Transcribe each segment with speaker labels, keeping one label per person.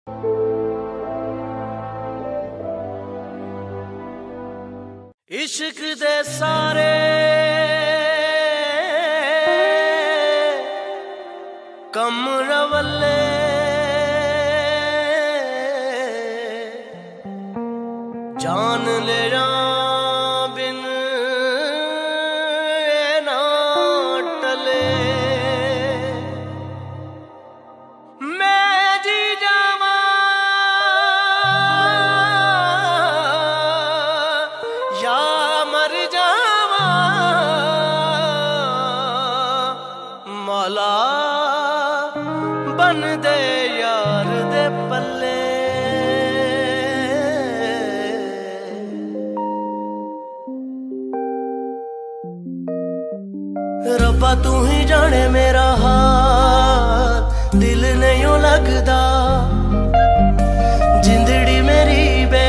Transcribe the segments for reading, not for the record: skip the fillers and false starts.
Speaker 1: इश्क दे सारे कम रवले जान ले बिन ना टले। मैं जी जावा या मर जावा मौला बन दे यार दे पल्ले। रब्बा तू ही जाने मेरा हाल दिल नहीं लगदा जिंदड़ी मेरी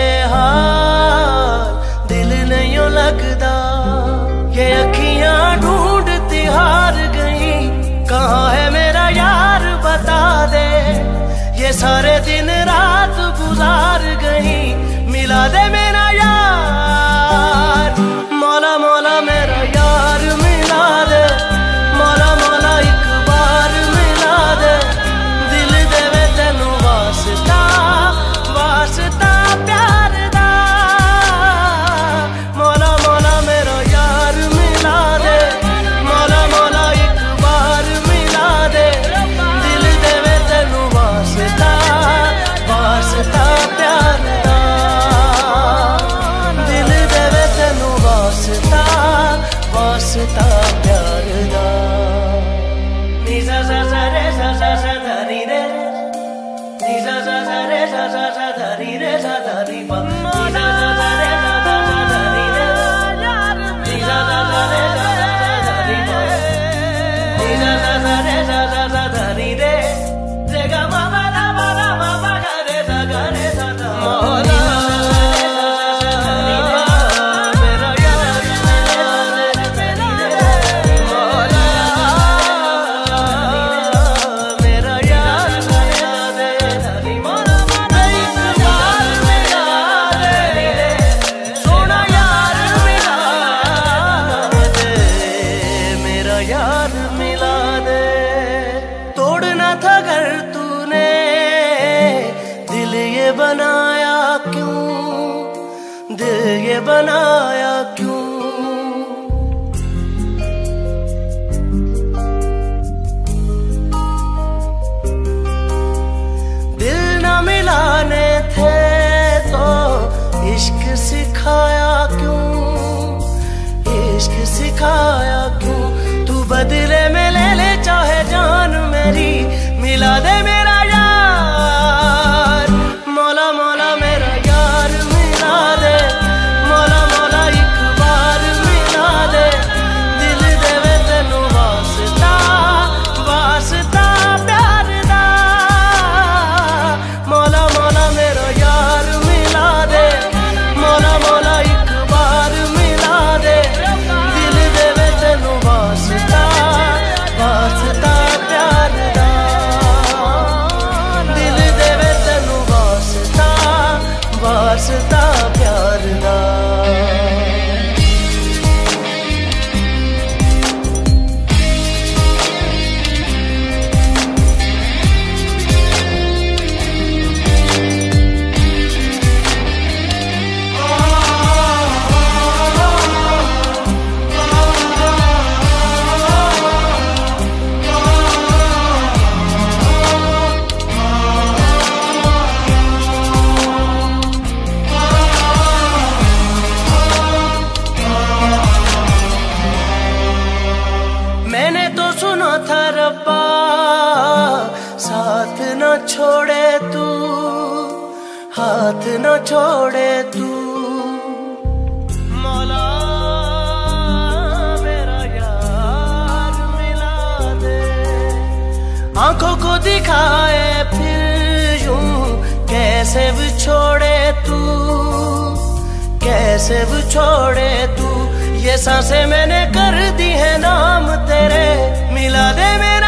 Speaker 1: बेहाल दिल नहीं लगदा। ये अखियां ढूंढती हार गई कहाँ है मेरा यार बता दे। ये सारे दिन रात गुजार गई मिला दे मेरा यार। मौला मौला मेरा यार मिला दे मौला मौला एक बार मिला दे। दिल देवे तेनू वास्ता वास्ता प्यार दा। मौला मौला मेरा यार मिला दे मौला मौला एक बार मिला दे। दिल देवे तेनू वास्ता वास्ता प्यार दा। दिल देवे तेनू वास्ता वास्ता प्यार दा। नी सा सा सा रे सा सा सा धा नी रे नी सा सा सा रे सा सा सा धा नी रे सा धा नी पा नी सा सा सा रे सा सा सा धा नी रे नी सा सा सा रे सा सा सा धा नी पा नी सा सा सा रे सा सा सा धा नी रे रे गा मा मा दा मा दा मा मा गा रे सा धा मौला यार मिला दे। तोड़ना था घर तूने दिल ये बनाया क्यों दिल ये बनाया क्यों। दिल ना मिलाने थे तो इश्क सिखाया क्यों इश्क सिखाया क्यों। बदले में ले ले चाहे जान मेरी मिला दे मेरा यार। मौला मौला मेरा यार मिला दे मौला मौला एक बार मिला दे। दिल देवे तेनू वास्ता वास्ता प्यार दा। मौला मौला मेरा यार मिला दे मौला मौला एक बार मिला दे। दिल देवे तेनू वास्ता वास्ता प्यार दा। दिल देवे तेनू वास्ता वास्ता प्यार दा। मैंने तो सुना था रब्बा साथ न छोड़े तू हाथ न छोड़े तू। मौला मेरा यार मिला दे। आंखों को दिखाए फिर यूं कैसे बिछोड़े तू कैसे बिछोड़े तू। ये सांसें मैंने कर दी है नाम तेरे मिला दे मेरे